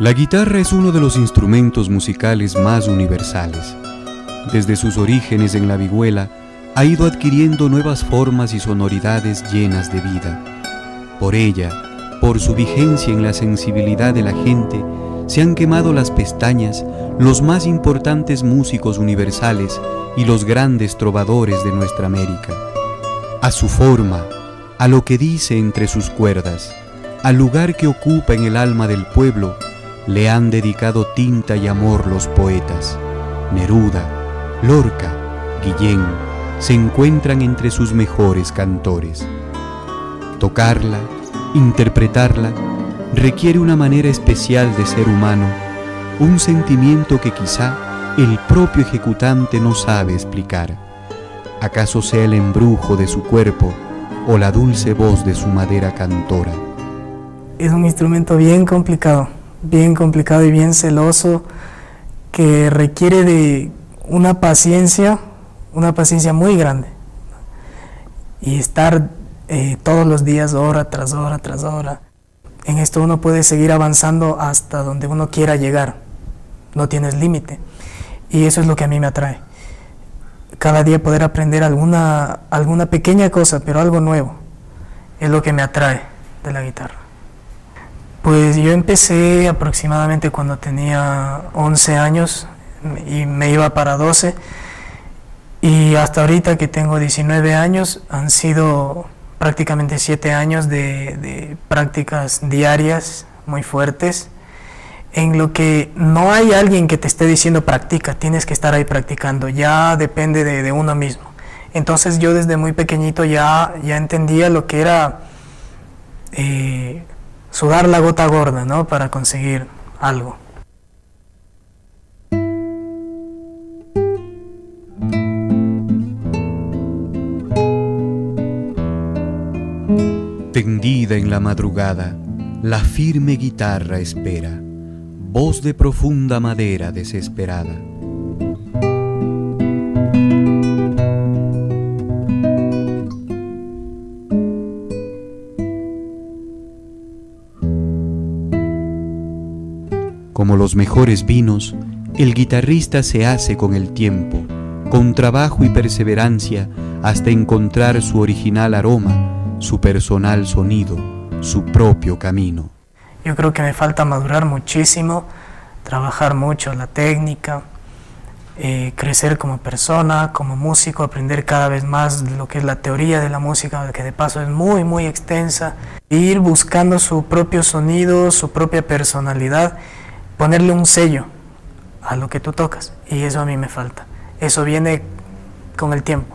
La guitarra es uno de los instrumentos musicales más universales. Desde sus orígenes en la vihuela, ha ido adquiriendo nuevas formas y sonoridades llenas de vida. Por ella, por su vigencia en la sensibilidad de la gente, se han quemado las pestañas los más importantes músicos universales y los grandes trovadores de nuestra América. A su forma, a lo que dice entre sus cuerdas, al lugar que ocupa en el alma del pueblo, le han dedicado tinta y amor los poetas. Neruda, Lorca, Guillén se encuentran entre sus mejores cantores. Tocarla, interpretarla, requiere una manera especial de ser humano, un sentimiento que quizá el propio ejecutante no sabe explicar. ¿Acaso sea el embrujo de su cuerpo o la dulce voz de su madera cantora? Es un instrumento bien complicado y bien celoso, que requiere de una paciencia muy grande, y estar todos los días, hora tras hora tras hora. En esto uno puede seguir avanzando hasta donde uno quiera llegar, no tienes límite, y eso es lo que a mí me atrae. Cada día poder aprender alguna pequeña cosa, pero algo nuevo, es lo que me atrae de la guitarra. Pues yo empecé aproximadamente cuando tenía 11 años y me iba para 12, y hasta ahorita que tengo 19 años han sido prácticamente 7 años de prácticas diarias muy fuertes, en lo que no hay alguien que te esté diciendo practica, tienes que estar ahí practicando, ya depende de uno mismo. Entonces yo desde muy pequeñito ya entendía lo que era sudar la gota gorda, ¿no?, para conseguir algo. Tendida en la madrugada, la firme guitarra espera, voz de profunda madera desesperada. Como los mejores vinos, el guitarrista se hace con el tiempo, con trabajo y perseverancia, hasta encontrar su original aroma, su personal sonido, su propio camino. Yo creo que me falta madurar muchísimo, trabajar mucho la técnica, crecer como persona, como músico, aprender cada vez más lo que es la teoría de la música, que de paso es muy, muy extensa, e ir buscando su propio sonido, su propia personalidad, ponerle un sello a lo que tú tocas, y eso a mí me falta. Eso viene con el tiempo.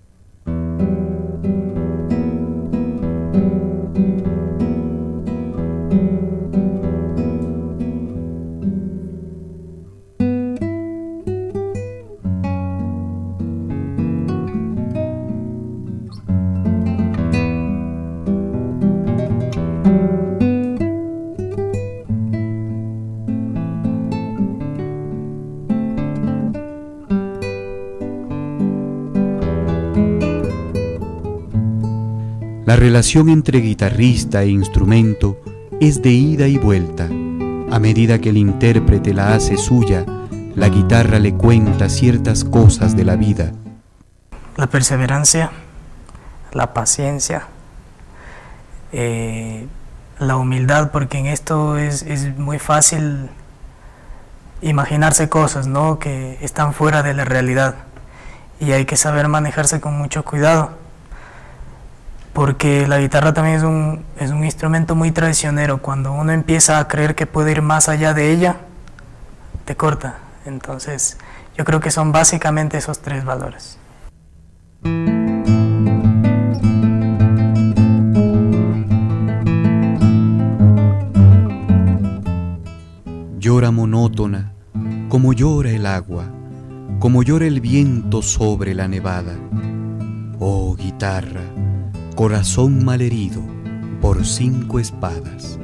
La relación entre guitarrista e instrumento es de ida y vuelta. A medida que el intérprete la hace suya, la guitarra le cuenta ciertas cosas de la vida. La perseverancia, la paciencia, la humildad, porque en esto es muy fácil imaginarse cosas, ¿no?, que están fuera de la realidad, y hay que saber manejarse con mucho cuidado, porque la guitarra también es un instrumento muy traicionero. Cuando uno empieza a creer que puede ir más allá de ella, te corta. Entonces yo creo que son básicamente esos tres valores. Llora monótona, como llora el agua, como llora el viento sobre la nevada. Oh guitarra, corazón malherido por 5 espadas.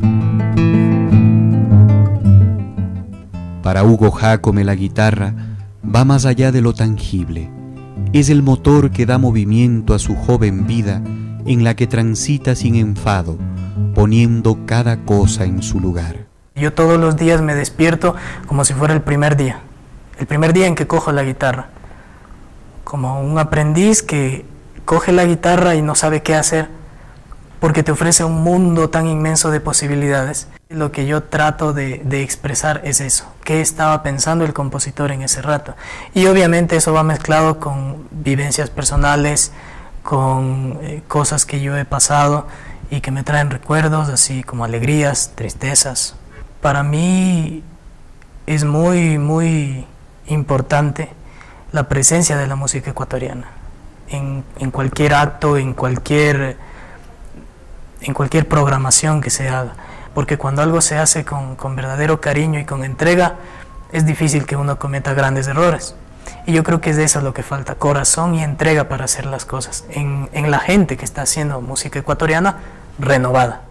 Para Hugo Jácome la guitarra va más allá de lo tangible. Es el motor que da movimiento a su joven vida, en la que transita sin enfado, poniendo cada cosa en su lugar. Yo todos los días me despierto como si fuera el primer día en que cojo la guitarra, como un aprendiz que coge la guitarra y no sabe qué hacer, porque te ofrece un mundo tan inmenso de posibilidades. Lo que yo trato de expresar es eso, qué estaba pensando el compositor en ese rato. Y obviamente eso va mezclado con vivencias personales, con cosas que yo he pasado y que me traen recuerdos, así como alegrías, tristezas. Para mí es muy importante la presencia de la música ecuatoriana en cualquier acto, en cualquier programación que se haga, porque cuando algo se hace con verdadero cariño y con entrega, es difícil que uno cometa grandes errores. Y yo creo que es de eso lo que falta, corazón y entrega para hacer las cosas en la gente que está haciendo música ecuatoriana renovada.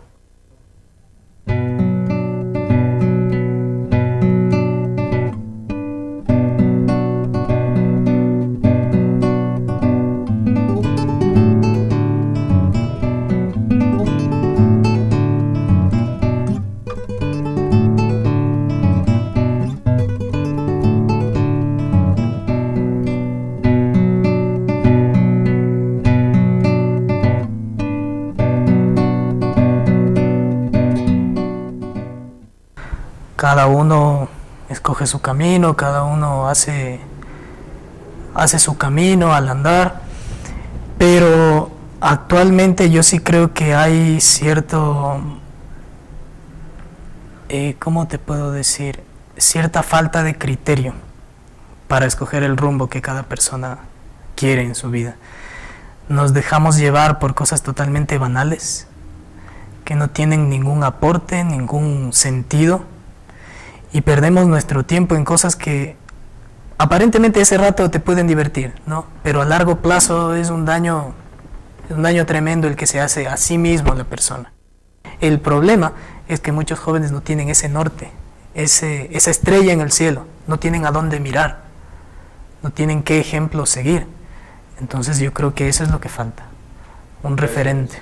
Cada uno escoge su camino, cada uno hace su camino al andar, pero actualmente yo sí creo que hay cierto, ¿cómo te puedo decir? Cierta falta de criterio para escoger el rumbo que cada persona quiere en su vida. Nos dejamos llevar por cosas totalmente banales, que no tienen ningún aporte, ningún sentido, y perdemos nuestro tiempo en cosas que aparentemente ese rato te pueden divertir, ¿no? Pero a largo plazo es un daño tremendo el que se hace a sí mismo la persona. El problema es que muchos jóvenes no tienen ese norte, esa estrella en el cielo, no tienen a dónde mirar, no tienen qué ejemplo seguir. Entonces yo creo que eso es lo que falta, un referente.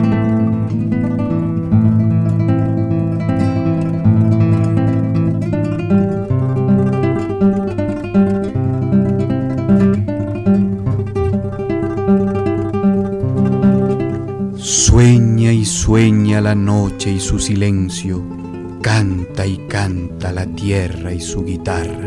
Sueña y sueña la noche y su silencio, canta y canta la tierra y su guitarra.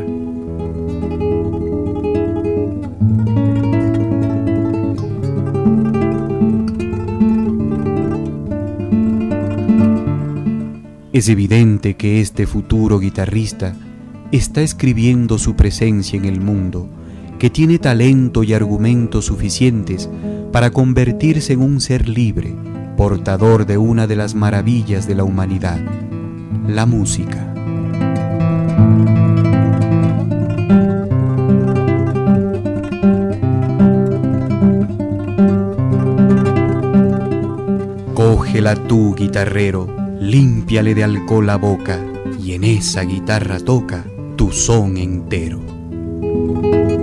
Es evidente que este futuro guitarrista está escribiendo su presencia en el mundo, que tiene talento y argumentos suficientes para convertirse en un ser libre, portador de una de las maravillas de la humanidad, la música. Cógela tú, guitarrero, límpiale de alcohol la boca, y en esa guitarra toca tu son entero.